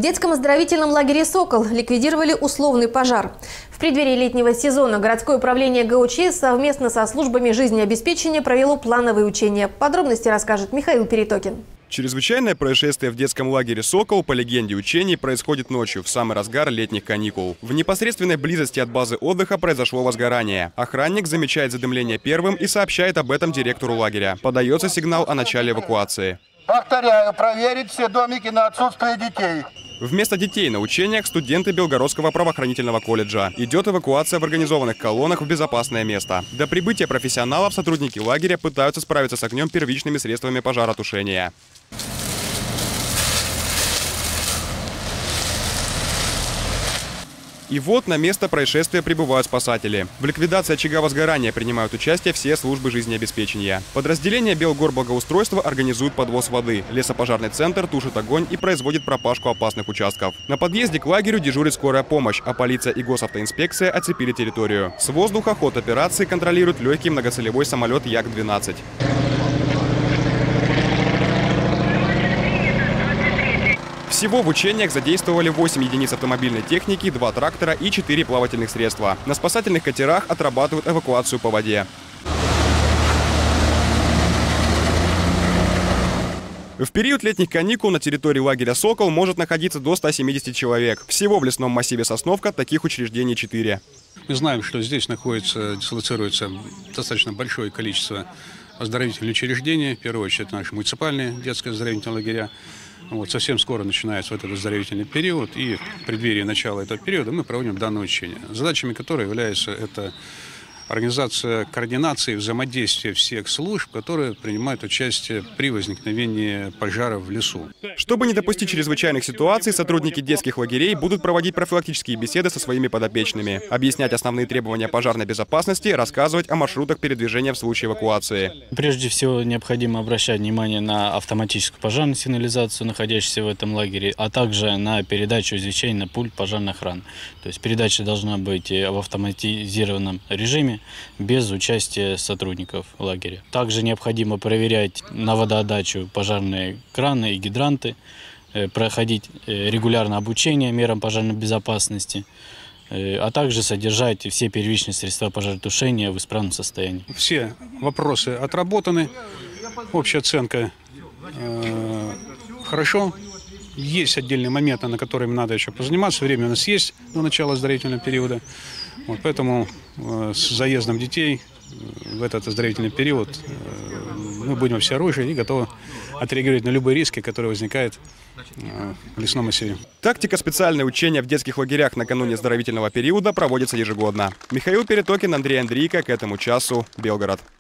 В детском оздоровительном лагере «Сокол» ликвидировали условный пожар. В преддверии летнего сезона городское управление ГУЧС совместно со службами жизнеобеспечения провело плановые учения. Подробности расскажет Михаил Перетокин. Чрезвычайное происшествие в детском лагере «Сокол», по легенде учений, происходит ночью, в самый разгар летних каникул. В непосредственной близости от базы отдыха произошло возгорание. Охранник замечает задымление первым и сообщает об этом директору лагеря. Подается сигнал о начале эвакуации. Повторяю, проверить все домики на отсутствие детей. Вместо детей на учениях студенты Белгородского правоохранительного колледжа. Идет эвакуация в организованных колоннах в безопасное место. До прибытия профессионалов сотрудники лагеря пытаются справиться с огнем первичными средствами пожаротушения. И вот на место происшествия прибывают спасатели. В ликвидации очага возгорания принимают участие все службы жизнеобеспечения. Подразделение Белгорблагоустройства организует подвоз воды. Лесопожарный центр тушит огонь и производит пропашку опасных участков. На подъезде к лагерю дежурит скорая помощь, а полиция и госавтоинспекция оцепили территорию. С воздуха ход операции контролирует легкий многоцелевой самолет Як-12. Всего в учениях задействовали 8 единиц автомобильной техники, 2 трактора и 4 плавательных средства. На спасательных катерах отрабатывают эвакуацию по воде. В период летних каникул на территории лагеря «Сокол» может находиться до 170 человек. Всего в лесном массиве Сосновка таких учреждений 4. Мы знаем, что здесь дислоцируется достаточно большое количество оздоровительных учреждений. В первую очередь наши муниципальные детские оздоровительные лагеря. Совсем скоро начинается этот оздоровительный период, и в преддверии начала этого периода мы проводим данное учение, задачами которой является это организация координации взаимодействия всех служб, которые принимают участие при возникновении пожара в лесу. Чтобы не допустить чрезвычайных ситуаций, сотрудники детских лагерей будут проводить профилактические беседы со своими подопечными, объяснять основные требования пожарной безопасности, рассказывать о маршрутах передвижения в случае эвакуации. Прежде всего необходимо обращать внимание на автоматическую пожарную сигнализацию, находящуюся в этом лагере, а также на передачу извещений на пульт пожарной охраны. То есть передача должна быть в автоматизированном режиме, без участия сотрудников лагеря. Также необходимо проверять на водоотдачу пожарные краны и гидранты, проходить регулярно обучение мерам пожарной безопасности, а также содержать все первичные средства пожаротушения в исправном состоянии. Все вопросы отработаны, общая оценка хорошо. Есть отдельные моменты, на которыми надо еще позаниматься. Время у нас есть до начала оздоровительного периода. Поэтому с заездом детей в этот оздоровительный период мы будем всеоружие и готовы отреагировать на любые риски, которые возникают в лесном массиве. Тактика специальное учение в детских лагерях накануне оздоровительного периода проводится ежегодно. Михаил Перетокин, Андрей Андрейко. К этому часу. Белгород.